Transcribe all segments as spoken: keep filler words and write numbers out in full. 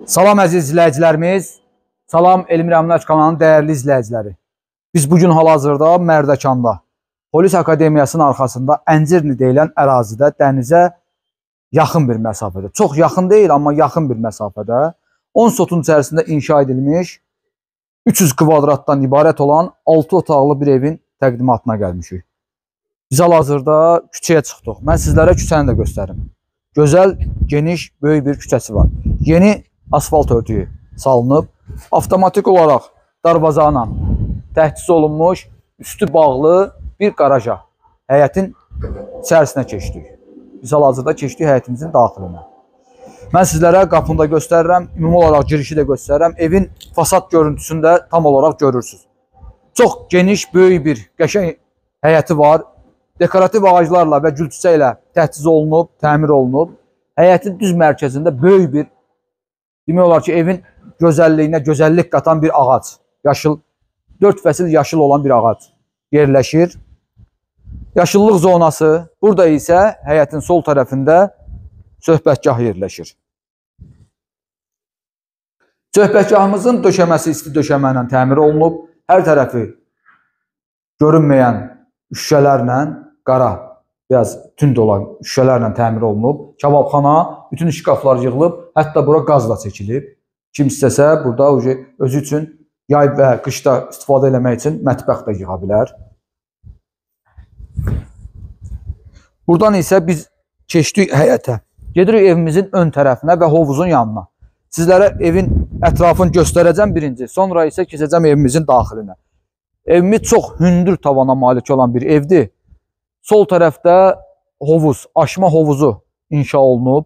Salam əziz izləyicilərimiz, salam Elmir Əmlak kanalının dəyərli izləyiciləri. Biz bugün hal-hazırda Mərdəkanda, Polis Akademiyasının arxasında Əncirli deyilən ərazidə dənizə yaxın bir məsafədə, çox yaxın deyil, amma yaxın bir məsafədə on sotun içərisində inşa edilmiş üç yüz kvadratdan ibarət olan altı otaqlı bir evin təqdimatına gəlmişik. Biz hal-hazırda küçəyə çıxdıq. Mən sizlərə küçəni də göstərim. Gözəl, geniş, böyük bir küçəsi var. Yeni asfalt örtüyü salınıb, avtomatik olaraq darvazayla təhciz olunmuş, üstü bağlı bir qaraja, həyətin içərisinə keçdik. Biz hal-hazırda keçdik həyətimizin daxilinə. Mən sizlərə qapını da göstərirəm, ümumi olaraq girişi də göstərirəm. Evin fasad görüntüsünü də tam olaraq görürsünüz. Çox geniş, böyük bir qəşəng həyəti var. Dekorativ ağaclarla və gülçüçə ilə təhciz olunub, təmir olunub. Həyətin düz mərkəzində böyük bir, demək olar ki, evin gözəlliyinə gözəllik qatan bir ağac, yaşıl, dörd fəsil yaşıl olan bir ağac yerləşir. Yaşıllıq zonası, burada isə həyətin sol tərəfində söhbətgah yerləşir. Söhbətgahımızın döşəməsi isti döşəmə ilə təmir olunub, hər tərəfi görünməyən şüşələrlə, qara, biraz tünd olan şüşələrlə təmir olunub. Kababxana, bütün şkaflar yığılıb, hətta bura qaz da çəkilib. Kim istəsə, burada özü üçün yay və qışda istifadə eləmək üçün mətbəx də yığa bilər. Buradan isə biz keçdik həyətə. Gedirik evimizin ön tərəfinə və hovuzun yanına. Sizlərə evin ətrafını göstərəcəm birinci, sonra isə keçəcəm evimizin daxilinə. Evimiz çox hündür tavana malik olan bir evdir. Sol tərəfdə hovuz, aşma hovuzu inşa olunub.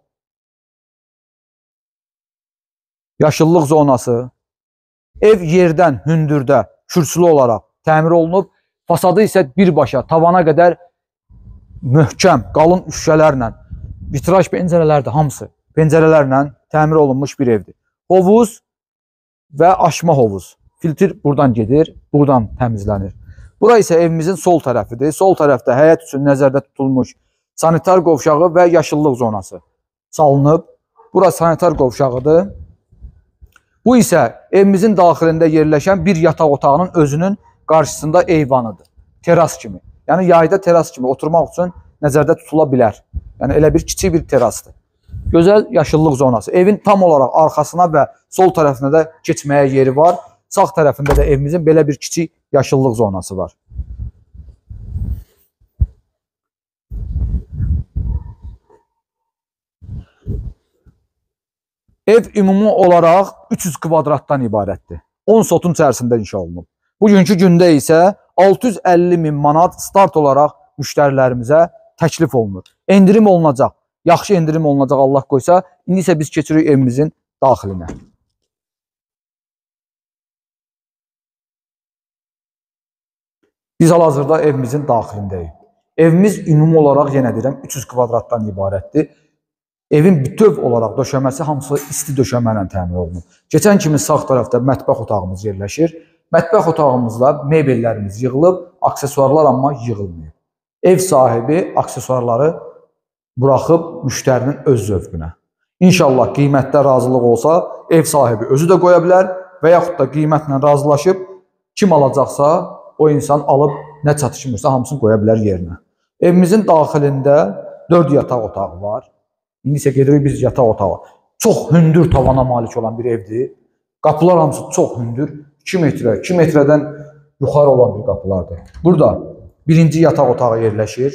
Yaşıllıq zonası. Ev yerdən, hündürdə, kürsülü olaraq təmir olunub. Fasadı isə birbaşa, tavana qədər möhkəm, qalın şüşələrlə, vitraj pəncərələrdə hamısı pəncərələrlə təmir olunmuş bir evdir. Hovuz və aşma hovuz. Filtr buradan gedir, buradan təmizlənir. Bura isə evimizin sol tərəfidir. Sol tərəfdə həyət üçün nəzərdə tutulmuş sanitar qovşağı və yaşıllıq zonası salınıb. Bura sanitar qovşağıdır. Bu isə evimizin daxilində yerləşən bir yataq otağının özünün qarşısında eyvanıdır. Teras kimi. Yəni yayda teras kimi oturmaq üçün nəzərdə tutula bilər. Yəni elə bir kiçik bir terasdır. Gözəl yaşıllıq zonası. Evin tam olaraq arxasına və sol tərəfinə də keçməyə yeri var. Sağ tərəfində də evimizin belə bir kiçik yaşıllıq zonası var. Ev ümumi olaraq üç yüz kvadratdan ibarətdir. on sotun içərisində inşa olunub. Bugünkü gündə isə altı yüz əlli min manat start olaraq müştərilərimizə təklif olunur. Endirim olunacaq. Yaxşı endirim olunacaq Allah qoysa. İndi isə biz keçirik evimizin daxilinə. Biz hal-hazırda evimizin daxilindəyik. Evimiz ümumi olaraq, yenə deyirəm, üç yüz kvadratdan ibarətdir. Evin bütöv olaraq döşəməsi hamısı isti döşəmə ilə təmin olunub. Keçən kimi sağ tərəfdə mətbəx otağımız yerləşir. Mətbəx otağımızda mebellərimiz yığılıb, aksesuarlar amma yığılmıyor. Ev sahibi aksesuarları buraxıb müştərinin öz zövqünə. İnşallah qiymətdə razılıq olsa, ev sahibi özü də qoya bilər və yaxud da qiymətlə razılaşıb kim alacaqsa, o insan alıb nə çatışmırsa hamısını qoya bilər yerinə. Evimizin daxilində dörd yataq otağı var. İndi isə gedirik biz yataq otağı. Çox hündür tavana malik olan bir evdir. Qapılar hamısı çox hündür. iki metrə, iki metrədən yuxarı olan bir qapılardır. Burada birinci yataq otağı yerləşir.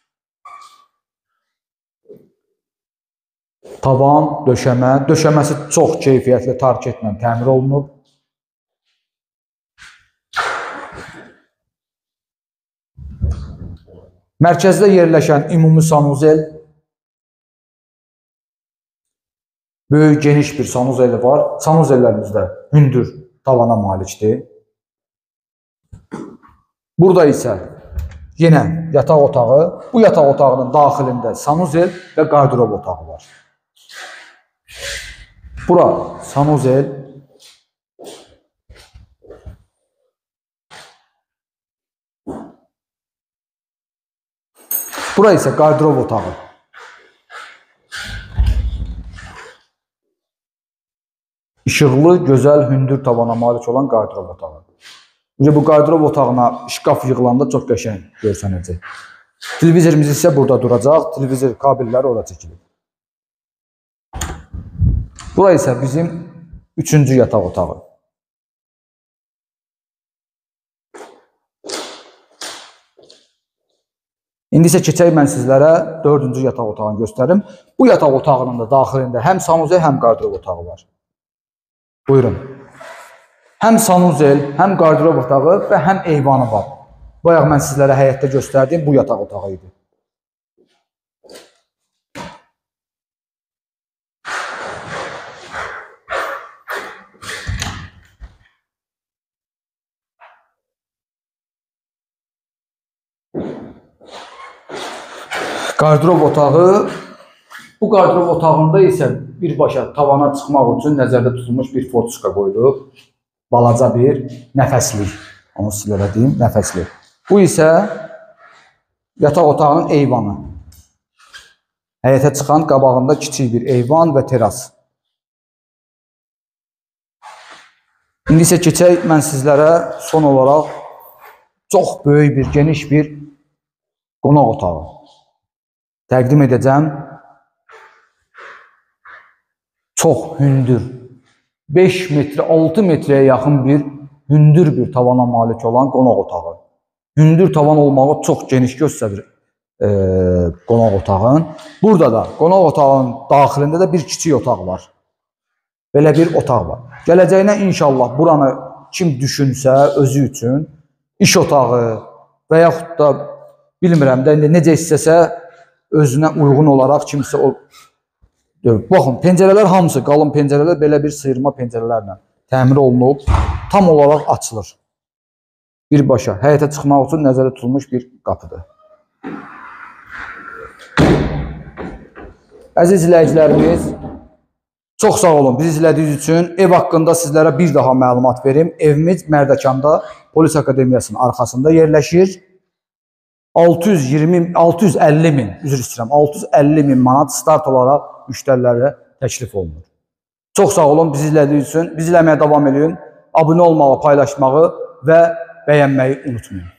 Tavan, döşəmə. Döşəməsi çox keyfiyyətli tarketlə təmir olunub. Mərkəzdə yerləşən ümumi sanuzel, böyük geniş bir sanuzeli var. Sanuzellərimiz də hündür tavana malikdir. Burada isə yenə yataq otağı. Bu yataq otağının daxilində sanuzel və qardirob otağı var. Bura sanuzel. Bura isə qardirob otağı. İşıqlı, gözəl, hündür tavana malik olan qardırob otağı. Bu qardırob otağına şkaf yığılanda çox qəşəng görsənəcək. Televizorumuz isə burada duracaq. Televizor kabelləri ora çəkilir. Bura isə bizim üçüncü yataq otağı. İndi isə keçək mən sizlərə dördüncü yataq otağını göstərim. Bu yataq otağının da daxilində həm sanuzel, həm qardırob otağı var. Buyurun. Həm sanuzel, həm qardırob otağı və həm eyvanı var. Bayaq mən sizlərə həyətdə göstərdiyim bu yataq otağı idi. Qardırob otağı, bu qardırob otağında isə birbaşa tavana çıxmaq üçün nəzərdə tutulmuş bir forçuka qoyulub. Balaca bir nəfəslik, onu sizlərə deyim, nəfəslik. Bu isə yataq otağının eyvanı. Həyətə çıxan qabağında kiçik bir eyvan və teras. İndi isə keçək mən sizlərə son olaraq çox böyük bir, geniş bir qonaq otağı təqdim edəcəm. Çox hündür, beş metre, altı metreye yaxın bir hündür bir tavana malik olan qonaq otağı. Hündür tavan olmağı çox geniş göstərir e, qonaq otağın. Burada da qonaq otağının daxilində də bir kiçik otaq var. Belə bir otaq var. Gələcəyinə inşallah buranı kim düşünsə özü üçün iş otağı və yaxud da bilmirəm də necə istəsə özünə uyğun olaraq kimsə o baxın, pəncərələr hamısı qalın pəncərələr belə bir sıyırma pəncərələrlə təmir olunub, tam olaraq açılır. Birbaşa həyətə çıxmaq üçün nəzərdə tutulmuş bir qapıdır. Əziz izləyicilərimiz, çox sağ olun bizi izlədiyiniz üçün. Ev haqqında sizlərə bir daha məlumat verim. Evimiz Mərdəkanda Polis Akademiyasının arxasında yerləşir. altı yüz iyirmi, altı yüz əlli min, üzr istəyirəm, altı yüz əlli min manat start olaraq müştərilərə təklif olunur. Çox sağ olun bizi izlədiyiniz üçün. Bizi izləməyə davam edin. Abunə olmağı, paylaşmağı və bəyənməyi unutmayın.